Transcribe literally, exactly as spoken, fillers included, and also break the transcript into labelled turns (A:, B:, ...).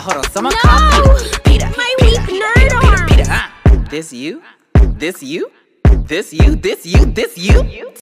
A: hold on, someone
B: No!
A: call Peter. Peter,
B: My
A: Peter,
B: weak
A: Peter,
B: nerd
A: Peter, Peter,
B: arm.
A: Peter, uh. This you? This you? This you? This you? This you?